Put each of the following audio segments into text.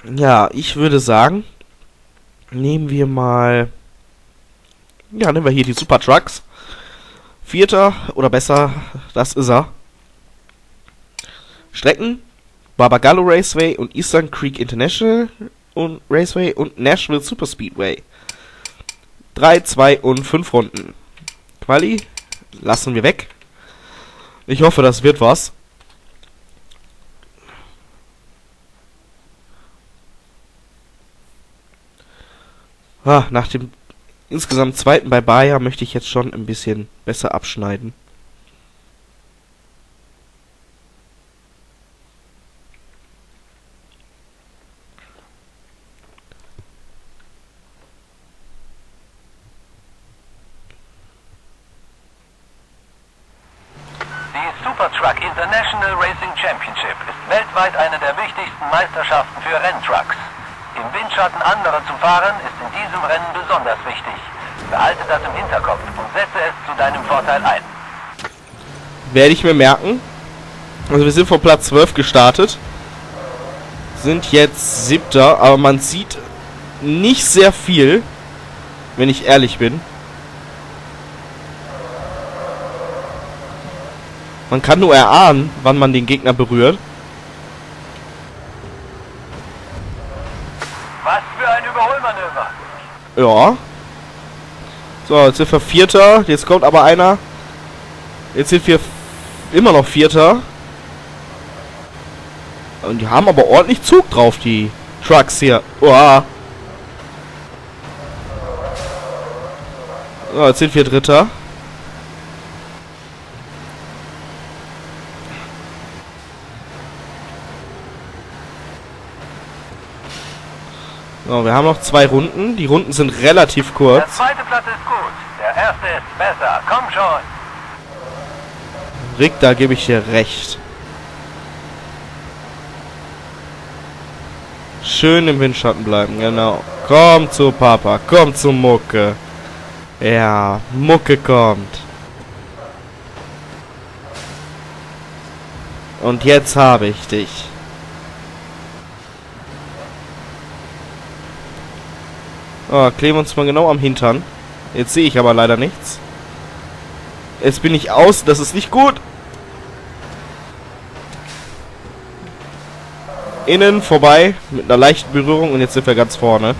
Ja, ich würde sagen, nehmen wir mal... Ja, nehmen wir hier die Super Trucks. Vierter, oder besser, das ist er. Strecken, Barbagallo Raceway und Eastern Creek International und Raceway und Nashville Super Speedway. 3, 2 und 5 Runden. Quali lassen wir weg. Ich hoffe, das wird was. Nach dem insgesamt zweiten bei Bayer möchte ich jetzt schon ein bisschen besser abschneiden. Die Super Truck International Racing Championship ist weltweit eine der wichtigsten Meisterschaften für Renntrucks. Im Windschatten anderer zu fahren ist in diesem Rennen besonders wichtig. Behalte das im Hinterkopf und setze es zu deinem Vorteil ein. Werde ich mir merken. Also wir sind von Platz 12 gestartet. Sind jetzt 7. Aber man sieht nicht sehr viel, wenn ich ehrlich bin. Man kann nur erahnen, wann man den Gegner berührt. Was für ein Überholmanöver! Ja. So, jetzt sind wir 4. Jetzt kommt aber einer. Jetzt sind wir immer noch 4. Und die haben aber ordentlich Zug drauf, die Trucks hier. Uah. So, jetzt sind wir 3. So, wir haben noch 2 Runden. Die Runden sind relativ Der kurz. zweite Platz ist gut. Der erste ist besser. Komm schon! Rick, da gebe ich dir recht. Schön im Windschatten bleiben, genau. Komm zu Papa, komm zu Mucke. Ja, Mucke kommt. Und jetzt habe ich dich. Oh, kleben uns mal genau am Hintern. Jetzt sehe ich aber leider nichts. Jetzt bin ich aus, das ist nicht gut. Innen vorbei, mit einer leichten Berührung und jetzt sind wir ganz vorne.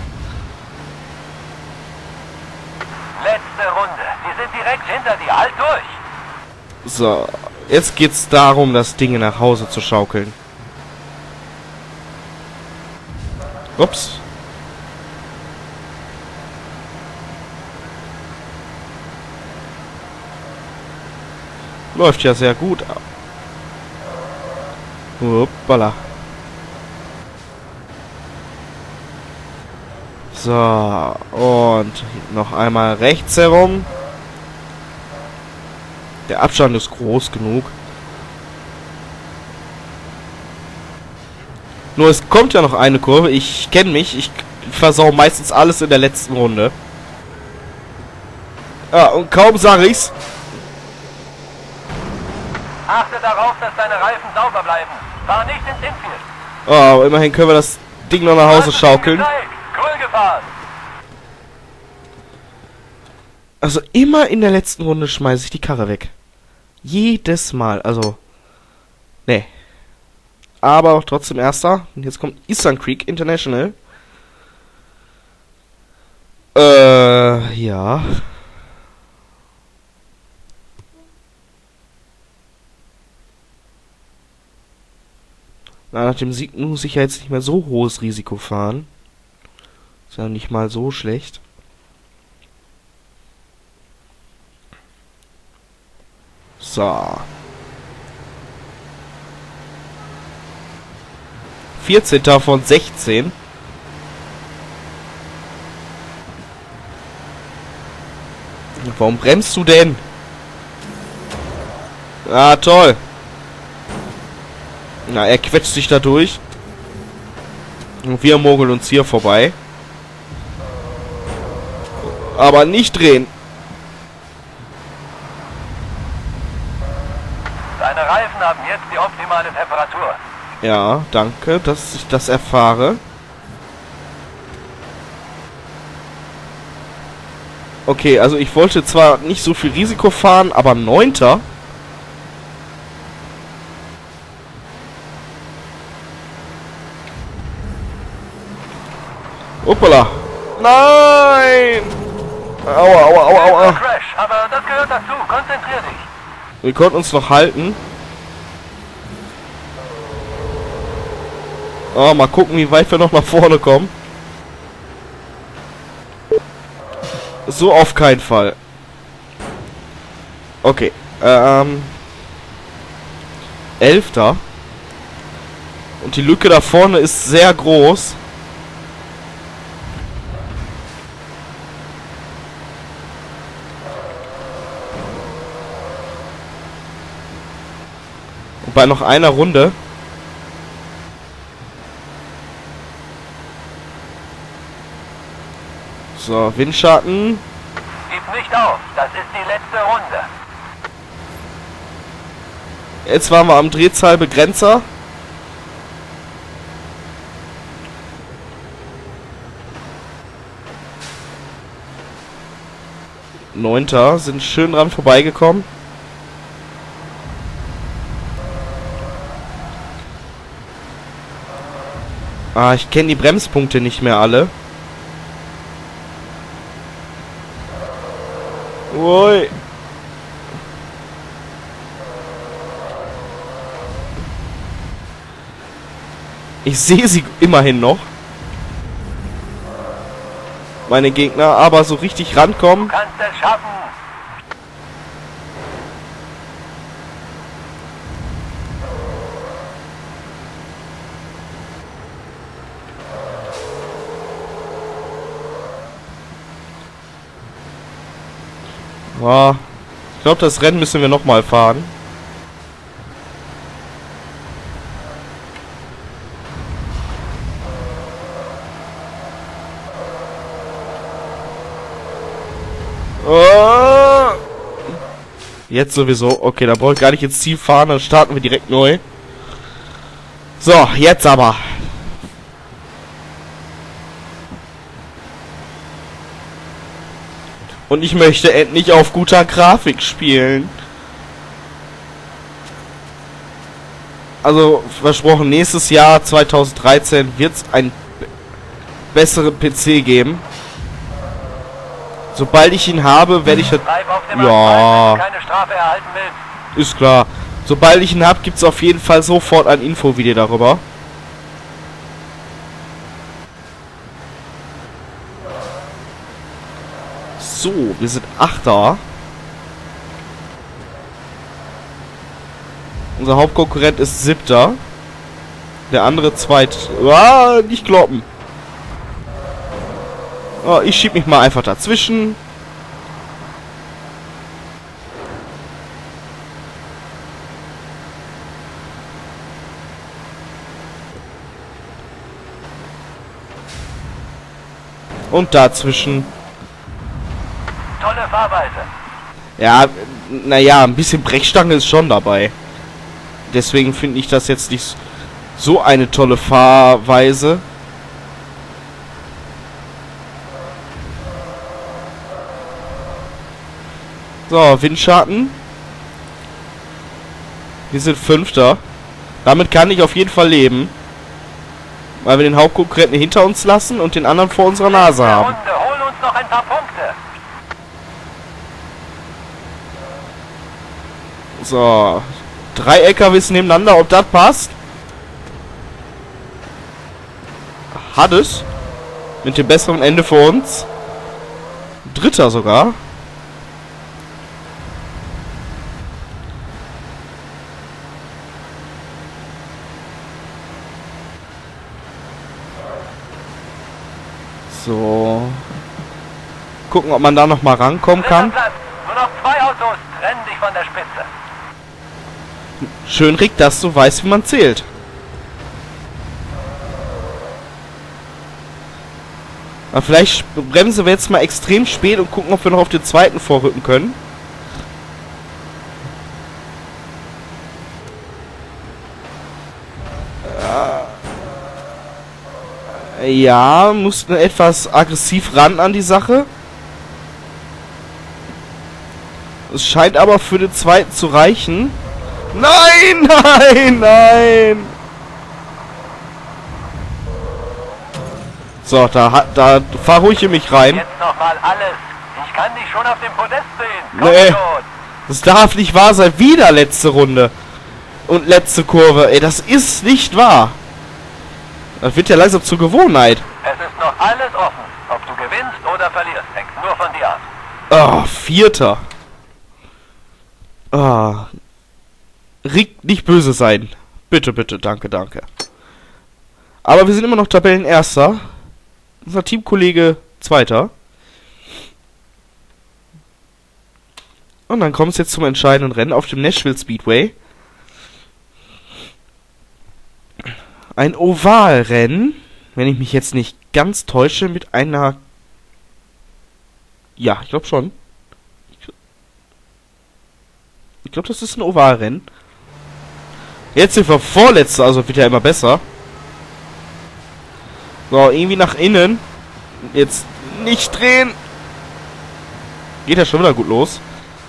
Letzte Runde. Die sind direkt hinter dir. Halt durch! So, jetzt geht's darum, das Ding nach Hause zu schaukeln. Ups. Läuft ja sehr gut. Hoppala. So, und noch einmal rechts herum. Der Abstand ist groß genug. Nur es kommt ja noch eine Kurve. Ich kenne mich. Ich versau meistens alles in der letzten Runde. Ja, und kaum sage ich's. Achte darauf, dass deine Reifen sauber bleiben. Fahr nicht ins Infield. Oh, immerhin können wir das Ding noch nach Hause schaukeln. Cool gefahren. Also immer in der letzten Runde schmeiße ich die Karre weg. Jedes Mal. Also, nee. Aber auch trotzdem Erster. Und jetzt kommt Eastern Creek International. Ja. Na, nach dem Sieg muss ich ja jetzt nicht mehr so hohes Risiko fahren. Ist ja nicht mal so schlecht. So. 14. von 16. Warum bremst du denn? Ah, toll. Na, er quetscht sich da durch. Und wir mogeln uns hier vorbei. Aber nicht drehen. Deine Reifen haben jetzt die optimale Temperatur. Ja, danke, dass ich das erfahre. Okay, also ich wollte zwar nicht so viel Risiko fahren, aber 9. Hoppala. Nein! Aua, aua, aua, aua. Crash, aber das gehört dazu. Konzentrier dich. Wir konnten uns noch halten. Oh, mal gucken, wie weit wir noch nach vorne kommen. So auf keinen Fall. Okay. 11. Und die Lücke da vorne ist sehr groß. Und bei noch einer Runde. So, Windschatten. Gib nicht auf. Das ist die letzte Runde. Jetzt waren wir am Drehzahlbegrenzer. Neunter, sind schön dran vorbeigekommen. Ah, ich kenne die Bremspunkte nicht mehr alle. Ui. Ich sehe sie immerhin noch. Meine Gegner, aber so richtig rankommen. Du kannst es schaffen. Ja, ich glaube, das Rennen müssen wir nochmal fahren. Oh. Jetzt sowieso. Okay, da brauche ich gar nicht ins Ziel fahren, dann starten wir direkt neu. So, jetzt aber. Und ich möchte endlich auf guter Grafik spielen. Also, versprochen, nächstes Jahr, 2013, wird es einen besseren PC geben. Sobald ich ihn habe, werde ich... Bleib auf dem Ja, Asphalt, wenn du keine Strafe erhalten willst. ist klar. Sobald ich ihn habe, gibt es auf jeden Fall sofort ein Infovideo darüber. So, wir sind 8. Unser Hauptkonkurrent ist 7. Der andere 2. Ah, nicht kloppen. Oh, ich schieb mich mal einfach dazwischen. Und dazwischen. Tolle Fahrweise. Ja, naja, ein bisschen Brechstange ist schon dabei. Deswegen finde ich das jetzt nicht so eine tolle Fahrweise. So, Windschatten. Wir sind 5. Damit kann ich auf jeden Fall leben. Weil wir den Hauptkonkurrenten hinter uns lassen und den anderen vor unserer Nase haben. Runde, hol uns noch ein paar Punkte. So. 3 LKWs nebeneinander, ob das passt? Hat es. Mit dem besseren Ende für uns. 3. sogar. So. Gucken, ob man da noch mal rankommen kann. Platz. Nur noch 2 Autos. Trennen dich von der Spitze. Schön, Rick, dass du weißt, wie man zählt. Aber vielleicht bremsen wir jetzt mal extrem spät und gucken, ob wir noch auf den 2. vorrücken können. Ja, mussten etwas aggressiv ran an die Sache. Es scheint aber für den zweiten zu reichen. Nein, nein, nein! So, da fahr ruhig in mich rein. Jetzt nochmal alles. Ich kann dich schon auf dem Podest sehen. Komm Nee. schon. Das darf nicht wahr sein. Wieder letzte Runde. Und letzte Kurve. Ey, das ist nicht wahr. Das wird ja langsam zur Gewohnheit. Es ist noch alles offen. Ob du gewinnst oder verlierst, hängt nur von dir ab. Ah, Vierter. Ah. Rick, nicht böse sein. Bitte, bitte, danke, danke. Aber wir sind immer noch Tabellenerster. Unser Teamkollege Zweiter. Und dann kommt es jetzt zum entscheidenden Rennen auf dem Nashville Speedway. Ein Ovalrennen, wenn ich mich jetzt nicht ganz täusche, mit einer... Ja, ich glaube schon. Ich glaube, das ist ein Ovalrennen. Jetzt sind wir Vorletzter, also wird ja immer besser. So, irgendwie nach innen. Jetzt nicht drehen. Geht ja schon wieder gut los.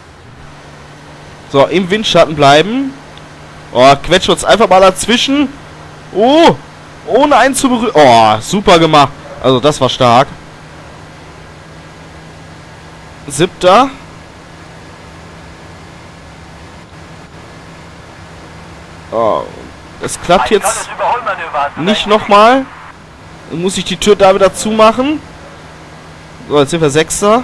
So, im Windschatten bleiben. Oh, quetschen uns einfach mal dazwischen. Oh, ohne einen zu berühren. Oh, super gemacht. Also, das war stark. Siebter. Oh, es klappt Ein jetzt tolles Überholmanöver hast du nicht da nochmal. Dann muss ich die Tür da wieder zumachen. So, jetzt sind wir Sechster.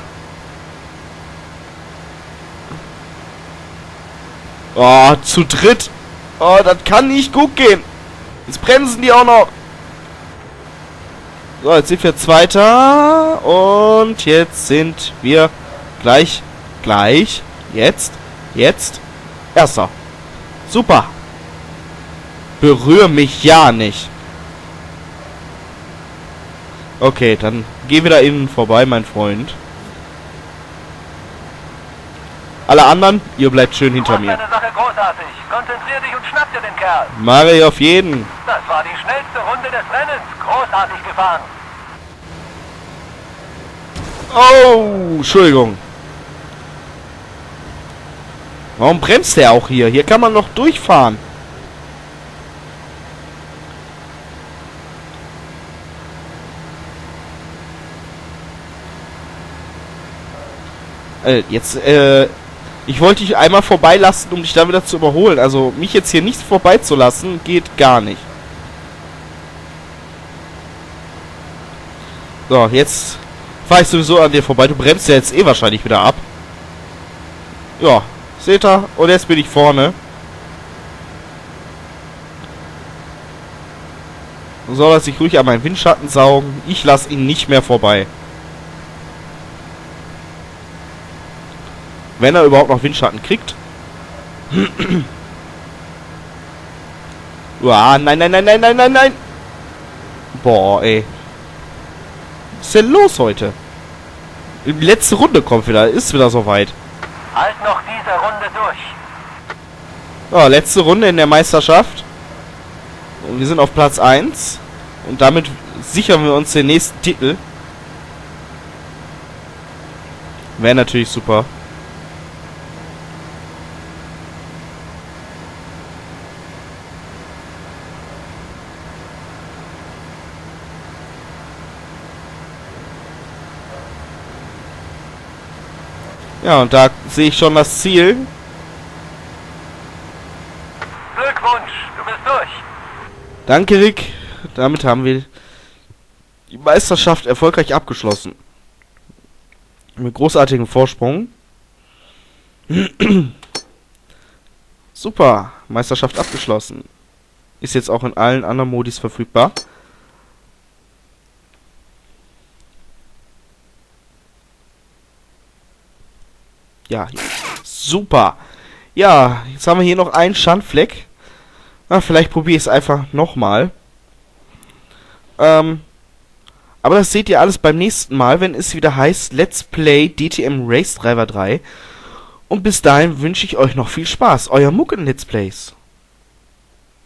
Oh, zu dritt. Oh, das kann nicht gut gehen. Jetzt bremsen die auch noch. So, jetzt sind wir Zweiter. Und jetzt sind wir gleich. Jetzt. Erster. Super. Berühr mich ja nicht. Okay, dann geh wieder innen vorbei, mein Freund. Alle anderen, ihr bleibt schön hinter mir. deine Sache großartig. Konzentrier dich und schnapp dir den Kerl. Mach ich auf jeden. Das war die schnellste Runde des Rennens. Großartig gefahren. Oh, Entschuldigung. Warum bremst der auch hier? Hier kann man noch durchfahren. Ich wollte dich einmal vorbeilassen, um dich dann wieder zu überholen. Also, mich jetzt hier nicht vorbeizulassen, geht gar nicht. So, jetzt fahre ich sowieso an dir vorbei. Du bremst ja jetzt eh wahrscheinlich wieder ab. Ja, seht ihr? Und jetzt bin ich vorne. Soll er sich ruhig an meinen Windschatten saugen? Ich lasse ihn nicht mehr vorbei. Wenn er überhaupt noch Windschatten kriegt. Uah, nein. Boah, ey. Was ist denn los heute? Die letzte Runde kommt wieder. Ist wieder soweit. Halt noch diese Runde durch. So, letzte Runde in der Meisterschaft. Und wir sind auf Platz 1. Und damit sichern wir uns den nächsten Titel. Wäre natürlich super. Ja, und da sehe ich schon das Ziel. Glückwunsch, du bist durch. Danke, Rick. Damit haben wir die Meisterschaft erfolgreich abgeschlossen. Mit großartigem Vorsprung. Super. Meisterschaft abgeschlossen. Ist jetzt auch in allen anderen Modis verfügbar. Ja, super. Ja, jetzt haben wir hier noch einen Schandfleck. Na, vielleicht probiere ich es einfach nochmal. Aber das seht ihr alles beim nächsten Mal, wenn es wieder heißt Let's Play DTM Race Driver 3. Und bis dahin wünsche ich euch noch viel Spaß. Euer Mucken Let's Plays.